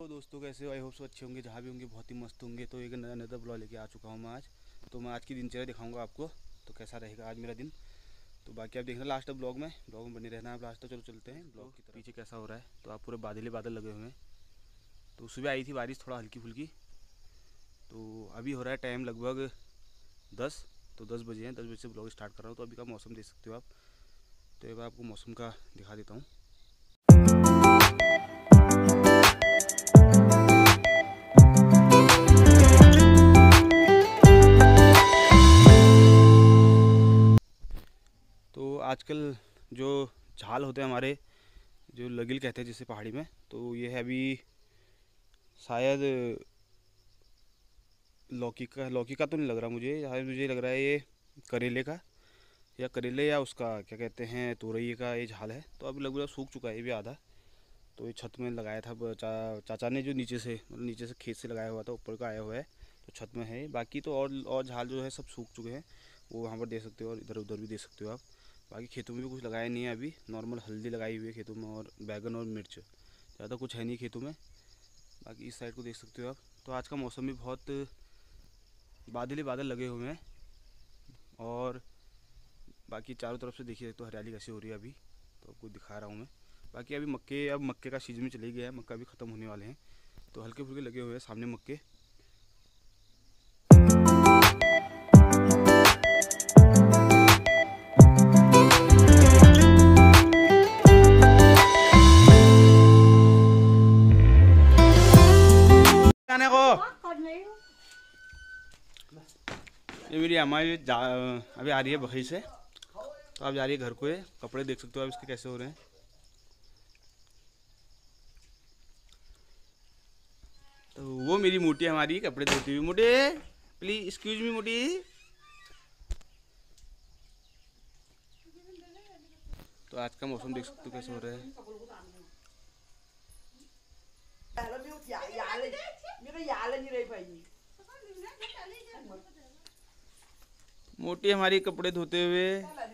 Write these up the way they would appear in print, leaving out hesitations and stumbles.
तो दोस्तों कैसे हो? आई होप सो अच्छे होंगे, जहाँ भी होंगे बहुत ही मस्त होंगे। तो एक नया ब्लॉग लेके आ चुका हूँ मैं आज। तो मैं आज की दिनचर्या दिखाऊंगा आपको, तो कैसा रहेगा आज मेरा दिन। तो बाकी आप देखना लास्ट ब्लॉग में बने रहना आप लास्ट तक। चलो चलते हैं ब्लॉग की तरफ। पीछे कैसा हो रहा है, तो आप पूरे बादल ही बादल लगे हुए हैं। तो सुबह आई थी बारिश थोड़ा हल्की फुल्की। तो अभी हो रहा है टाइम लगभग 10। तो 10 बजे हैं, 10 बजे से ब्लॉग स्टार्ट कर रहा हूँ। तो अभी का मौसम देख सकते हो आप। तो एक बार आपको मौसम का दिखा देता हूँ। तो आजकल जो झाल होते हैं हमारे, जो लगिल कहते हैं जिसे पहाड़ी में, तो ये है अभी शायद लौकी का तो नहीं लग रहा मुझे। शायद मुझे लग रहा है ये करेले का, या करेले या उसका क्या कहते हैं तुरई का ये झाल है। तो अभी लगभग सूख चुका है ये भी आधा। तो ये छत में लगाया था चाचा ने, जो नीचे से मतलब नीचे से खेत से लगाया हुआ था, ऊपर का आया हुआ है तो छत में है। बाकी तो और झाल जो है सब सूख चुके हैं, वो वहाँ पर देख सकते हो और इधर उधर भी देख सकते हो आप। बाकी खेतों में भी कुछ लगाया नहीं है अभी, नॉर्मल हल्दी लगाई हुई है खेतों में और बैगन और मिर्च, ज़्यादा कुछ है नहीं खेतों में। बाकी इस साइड को देख सकते हो आप। तो आज का मौसम भी बहुत बादल ही बादल लगे हुए हैं। और बाकी चारों तरफ से देखिए तो हरियाली कैसी हो रही है अभी, तो आपको दिखा रहा हूँ मैं। बाकी अभी मक्के का सीजन चले गया है, मक्का भी ख़त्म होने वाले हैं। तो हल्के फुल्के लगे हुए हैं सामने मक्के। ये मेरी हमारी अभी आ रही है बखरी से, तो आप जा रही है घर को। ये कपड़े देख सकते हो आप इसके कैसे हो रहे हैं। तो वो मेरी मोटी हमारी कपड़े धोती हुई। मोटी प्लीज एक्सक्यूज मी मोटी। तो आज का मौसम देख सकते हो कैसे हो रहा है। मोटी हमारी कपड़े धोते हुए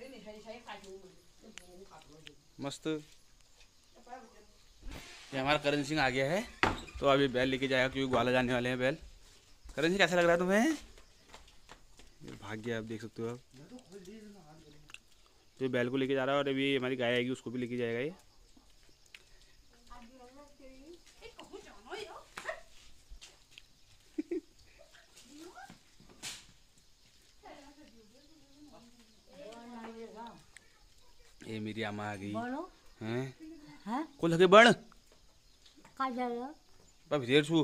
मस्त। ये हमारा करण सिंह आ गया है, तो अभी बैल लेके जाएगा क्योंकि ग्वाला जाने वाले हैं बैल। करण सिंह कैसा लग रहा है तुम्हें? ये भाग गया, आप देख सकते हो आप। तो ये बैल को लेके जा रहा है और अभी हमारी गाय आएगी उसको भी लेके जाएगा ये। ये मेरी अम्मा आ गई हैं को लगे बण भितर छू।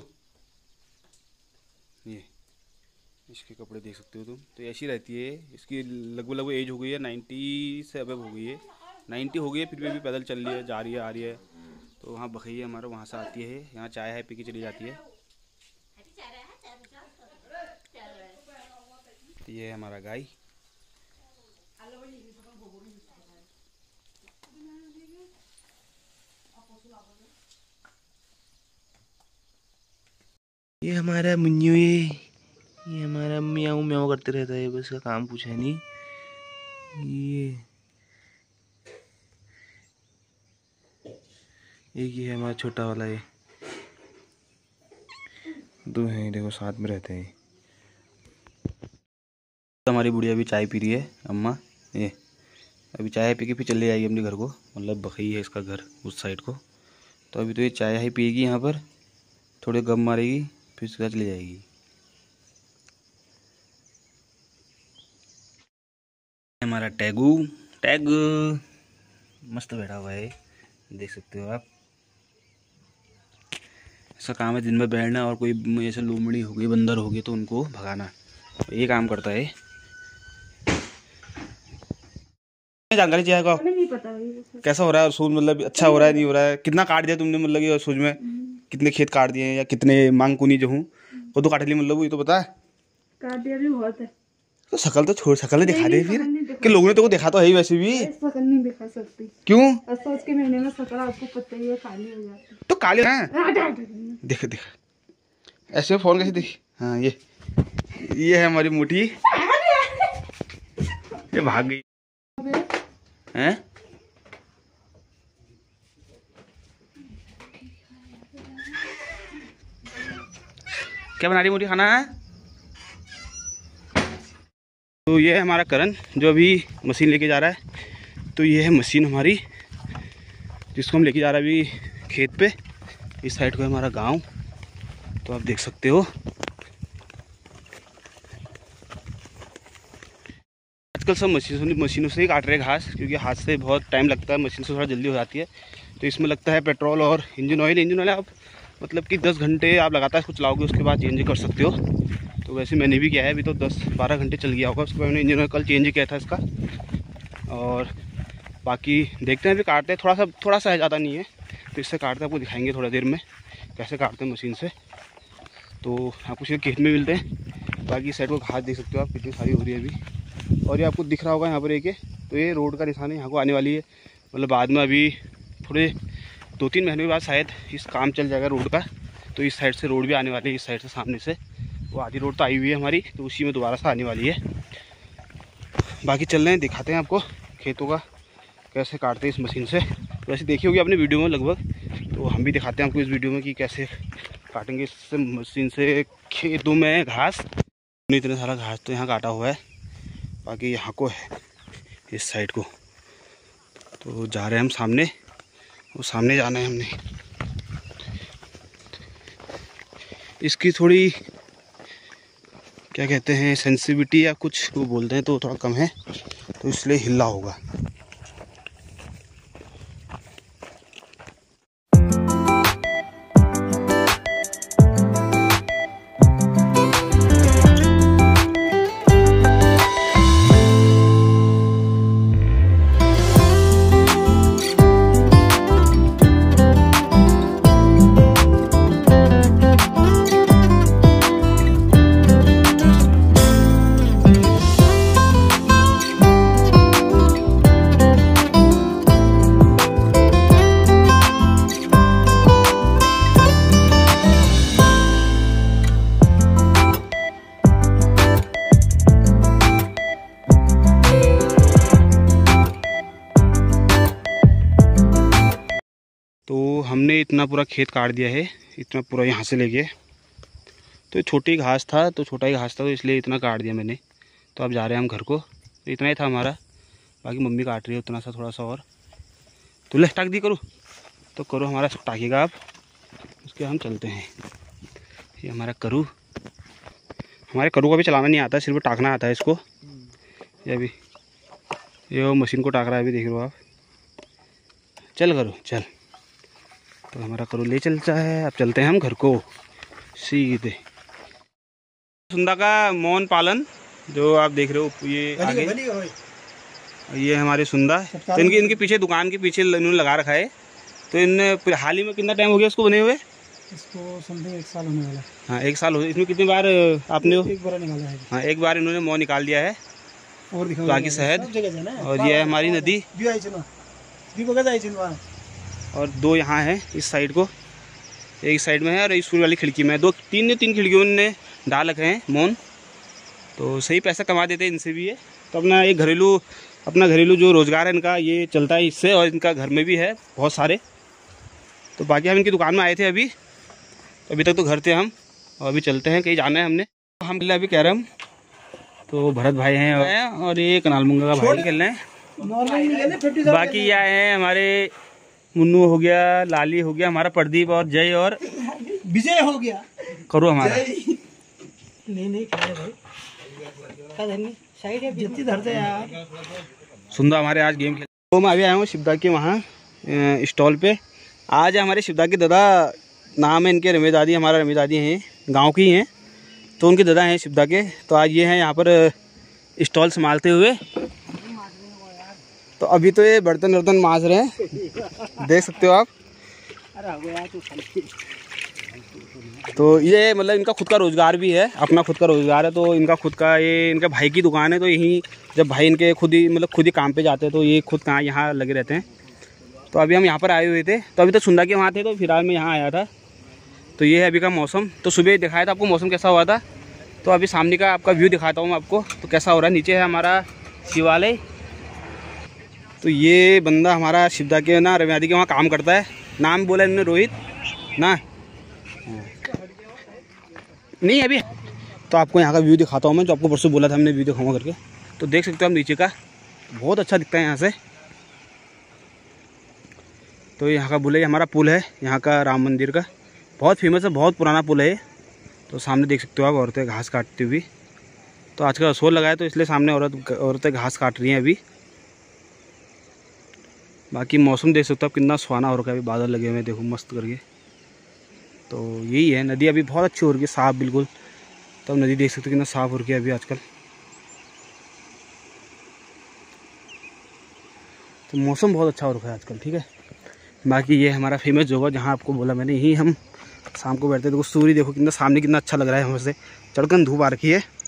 ये इसके कपड़े देख सकते हो तुम। तो ऐसी रहती है इसकी। लगभग एज हो गई है 90 से अब हो गई है, 90 हो गई है, फिर भी पैदल चल रही है, जा रही है, आ रही है। तो वहाँ बखरी है हमारा, वहाँ से आती है, यहाँ चाय है पी के चली जाती है। तो ये है हमारा गाय। ये हमारा मुन्नू, ये हमारा म्याऊ म्याऊ करते रहता है, बस का काम कुछ है नहीं। ये है हमारा छोटा वाला, ये दो हैं देखो साथ में रहते हैं। हमारी बुढ़िया अभी चाय पी रही है अम्मा। ये अभी चाय पी के फिर चले जाएगी अपने घर को, मतलब बखरी है इसका घर उस साइड को। तो अभी तो ये चाय ही पिएगी यहाँ पर, थोड़े गम मारेगी, फिर उसके बाद चली जाएगी। हमारा टैग मस्त बैठा हुआ है, देख सकते हो आप। इसका काम है दिन में बैठना, और कोई ऐसे लोमड़ी हो गई, बंदर हो गई तो उनको भगाना, ये काम करता है। जानकारी चाहिए को नहीं पता कैसा हो रहा है सूज, मतलब अच्छा हो रहा है नहीं हो रहा है? कितना काट दिया तुमने, मतलब ये सूज में कितने खेत काट दिए हैं, या कितने मांग कुनी जो हूँ वो तो काट ली, मतलब ये तो पता है। काट दिया भी बहुत है। तो शकल तो छोड़, शकल नहीं दिखा दे फिर कि लोगों ने तो देखा तो है ही वैसे भी। शकल नहीं दिखा सकती। क्यों? सोच के महीने में शकल आपको पता ही है काली हो जाती है। तो काली है देख देख ऐसे फोन कैसे देख। हाँ ये है हमारी मोटी, ये भाग गई हैं। क्या बना रही मोटी खाना है? तो ये है हमारा करण जो अभी मशीन लेके जा रहा है। तो ये है मशीन हमारी जिसको हम लेके जा रहे हैं अभी खेत पे। इस साइड को है हमारा गांव, तो आप देख सकते हो। आजकल सब मशीनों से ही काट रहे हैं घास, क्योंकि हाथ से बहुत टाइम लगता है, मशीन से थोड़ा जल्दी हो जाती है। तो इसमें लगता है पेट्रोल और इंजन ऑयल आप मतलब कि 10 घंटे आप लगातार इसको चलाओगे, उसके बाद चेंज कर सकते हो। तो वैसे मैंने भी किया है, अभी तो 10-12 घंटे चल गया होगा। उसके बाद मैंने इंजन ऑयल कल चेंज किया था इसका। और बाकी देखते हैं, अभी काटते हैं, थोड़ा सा है, ज़्यादा नहीं है। तो इससे काटते आपको दिखाएंगे थोड़ा देर में कैसे काटते हैं मशीन से। तो आपको सीधे खेत में मिलते हैं। बाकी साइड को घास देख सकते हो आप कितनी सारी हो रही है अभी। और ये आपको दिख रहा होगा यहाँ पर एक, तो ये रोड का निशान है, यहाँ को आने वाली है। मतलब बाद में अभी थोड़े 2-3 महीने के बाद शायद इस काम चल जाएगा रोड का। तो इस साइड से रोड भी आने वाली है, इस साइड से सामने से। वो आधी रोड तो आई हुई है हमारी, तो उसी में दोबारा से आने वाली है। बाकी चल रहे हैं, दिखाते हैं आपको खेतों का कैसे काटते हैं इस मशीन से। वैसे देखी होगी आपने वीडियो में लगभग, तो हम भी दिखाते हैं आपको इस वीडियो में कि कैसे काटेंगे इस मशीन से खेतों में घास। इतना सारा घास तो यहाँ काटा हुआ है, बाकी यहाँ को है इस साइड को। तो जा रहे हैं हम सामने, वो सामने जाना है हमने। इसकी थोड़ी क्या कहते हैं सेंसिटिविटी या कुछ वो बोलते हैं, तो थोड़ा कम है, तो इसलिए हिला होगा। तो हमने इतना पूरा खेत काट दिया है, इतना पूरा यहाँ से लेके। तो छोटी घास था, तो छोटा ही घास था, तो इसलिए इतना काट दिया मैंने। तो अब जा रहे हैं हम घर को। तो इतना ही था हमारा, बाकी मम्मी काट रही है उतना सा, थोड़ा सा और। तो ले टाक दी करो, तो करो हमारा टाकेगा आप, उसके हम चलते हैं। ये हमारा करू, हमारे करू को भी चलाना नहीं आता, सिर्फ टाकना आता है इसको। ये अभी ये मशीन को टाक रहा है, अभी देख रहे हो आप। चल करो चल। तो हमारा करू ले चलता है। अब चलते हैं हम घर को सीधे। सुंदा का मौन पालन जो आप देख रहे हो, ये आगे ये हमारे सुंदा। तो इनके पीछे दुकान के पीछे इन्होंने लगा रखा है। तो इन हाल ही में कितना टाइम हो गया इसको बने हुए? इसको समथिंग 1 साल होने वाला। हाँ 1 साल हो। इसमें कितनी बार आपने? एक बार निकाला है। हाँ 1 बार इन्होंने मौ निकाल दिया है। और बाकी शहद। और ये है हमारी नदी। और 2 यहाँ है इस साइड को, एक साइड में है और इस वाली खिड़की में है। 3 खिड़कियों ने डाल रखे हैं मौन। तो सही पैसा कमा देते हैं इनसे भी ये। तो अपना घरेलू जो रोज़गार है इनका, ये चलता है इससे। और इनका घर में भी है बहुत सारे। तो बाकी हम इनकी दुकान में आए थे अभी तक तो घर थे हम, और अभी चलते हैं, कहीं जाना है हमने। हम अभी कैरम, तो भरत भाई हैं और ये कनाल मुंगा का भाई खेल रहे हैं। बाकी यह है हमारे मुन्नू हो गया, लाली हो गया, हमारा प्रदीप और जय और विजय हो गया। करो हमारा नहीं धरते यार। सुंदर हमारे आज गेम खेल। तो मैं अभी आया हूँ शिवदा के वहाँ स्टॉल पे। आज हमारे शिवदा के दादा, नाम है इनके रमेश दादी, हमारा रमेश दादी हैं, गांव की हैं। तो उनके दादा हैं शिवदा के। तो आज ये हैं यहाँ पर स्टॉल संभालते हुए। तो अभी तो ये बर्तन मांज रहे हैं, देख सकते हो आप। तो ये मतलब इनका खुद का रोज़गार भी है, अपना खुद का रोज़गार है। तो इनका खुद का, ये इनका भाई की दुकान है। तो यहीं जब भाई इनके खुद ही काम पे जाते हैं, तो ये खुद कहाँ यहाँ लगे रहते हैं। तो अभी हम यहाँ पर आए हुए थे। तो अभी तक सुंदा के वहाँ थे, तो फिलहाल मैं यहाँ आया था। तो ये है अभी का मौसम। तो सुबह दिखाया था आपको मौसम कैसा हुआ था। तो अभी सामने का आपका व्यू दिखाता हूँ आपको, तो कैसा हो रहा है। नीचे है हमारा शिवालय। तो ये बंदा हमारा शिवदा के ना रवियादी के वहाँ काम करता है। नाम बोला इन्होंने रोहित ना। नहीं अभी। तो आपको यहाँ का व्यू दिखाता हूँ मैं, जो आपको परसों बोला था हमने व्यू दिखाऊंगा करके। तो देख सकते हो आप नीचे का, बहुत अच्छा दिखता है यहाँ से। तो यहाँ का पुल है, हमारा पुल है यहाँ का राम मंदिर का, बहुत फेमस है, बहुत पुराना पुल है। तो सामने देख सकते हो आप औरतें घास काटती हुई। तो आज का असोर लगाया तो इसलिए सामने औरतें घास काट रही हैं अभी। बाकी मौसम देख सकते हो आप कितना सुहाना हो रखा है, अभी बादल लगे हुए हैं देखो मस्त करके। तो यही है, नदी अभी बहुत अच्छी हो रही है, साफ़ बिल्कुल। तो नदी देख सकते हो कितना साफ़ हो रही है अभी आजकल। तो मौसम बहुत अच्छा हो रखा है आजकल, ठीक है। बाकी ये हमारा फेमस जगह जहाँ आपको बोला मैंने, यही हम शाम को बैठते हैं। देखो सूर्य देखो कितना सामने कितना अच्छा लग रहा है, हमसे चढ़कर धूप आ रखी है।